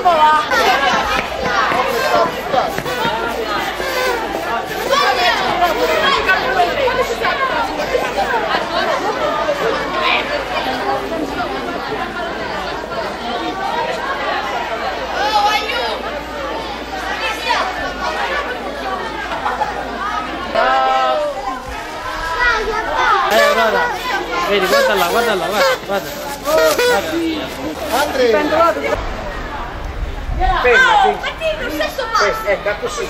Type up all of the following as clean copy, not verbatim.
Vedi, guarda là, guarda. Andrea! Fermati! Ecco, così.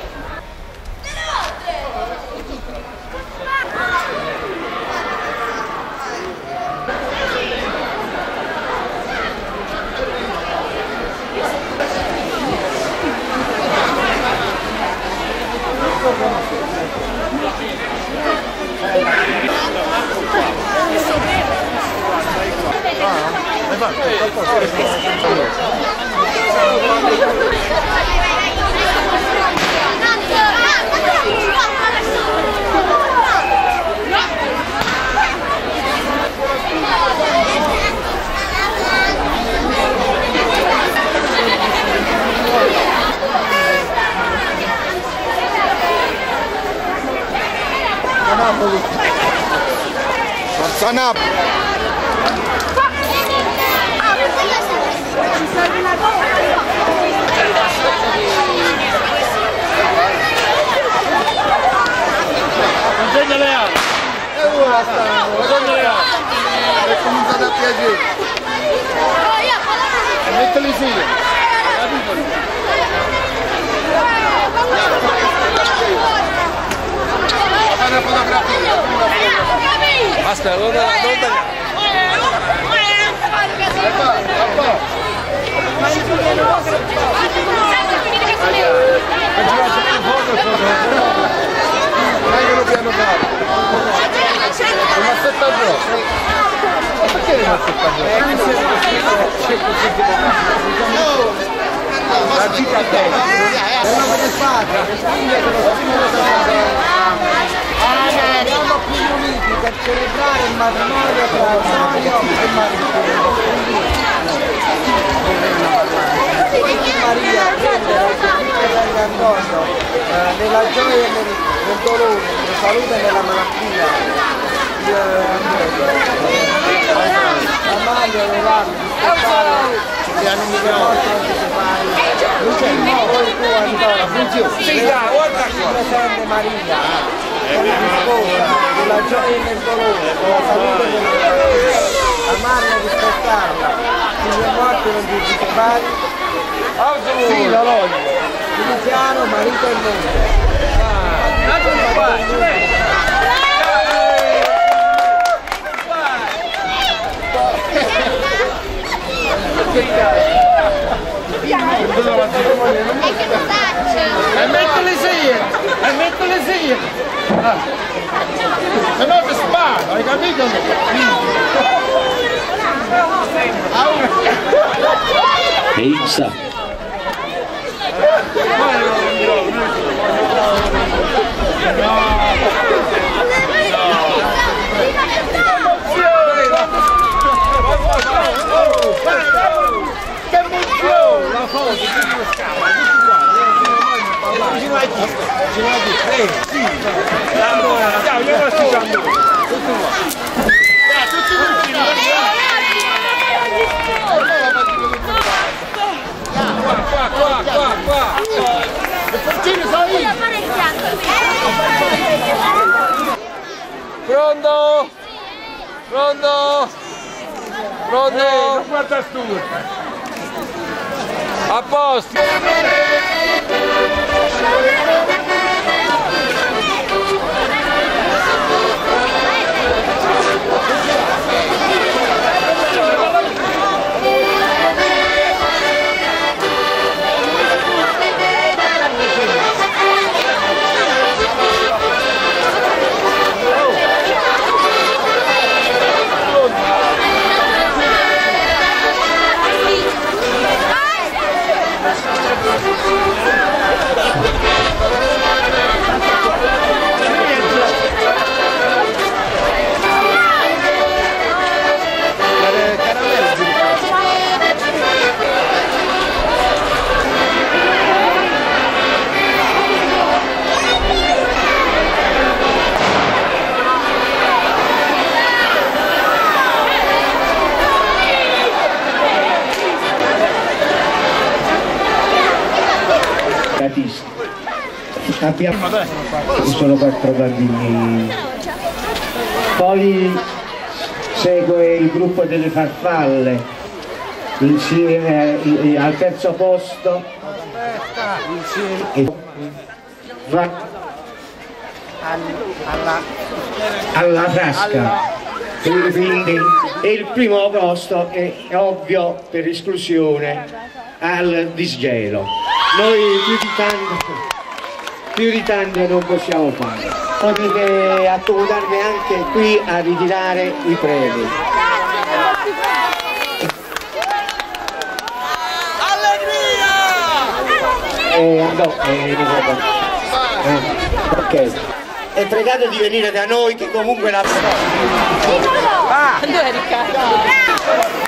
Forza Napoli! Consegna Lea! E ora è cominciato a piacere! E mettili sì! Fare una fotografia! Basta, non tagliare! Meglio piano piano! Non aspetta troppo! Ma perché non aspetta troppo? La vita bella! È una bella spada! Siamo più uniti per celebrare il matrimonio tra Antonio e Maria. Maria prendere e Antonio nella gioia e nel dolore, nella salute e nella malattia. Amare, onorarli, rispettare, che hanno un morto anticipare. Non c'è poi tu Antonio, funziona. Presente Maria. Nella gioia e nel dolore, nella salute e nel dolore, amarla e rispettarla, figli e morti non giustificati, figlio logico, iniziano, marito e moglie. E mettili sì! Se no ti sparo, hai capito? Pizza. Che emozione! La foto, tutti lo scavo, vicino a chi? Sì! Allora, ciao, io lo sto usando! Tutti qua! Le porcine sono io! Pronto? Non guarda studio! A posto! artisti. Sono 4 bambini. Poi segue il gruppo delle farfalle, insieme al terzo posto va alla Frasca. Quindi il primo posto è ovvio per esclusione al disgelo. Noi più di tanto non possiamo fare, potete accomodarvi anche qui a ritirare i premi. Ok, è pregato di venire da noi che comunque la Dove è Riccardo?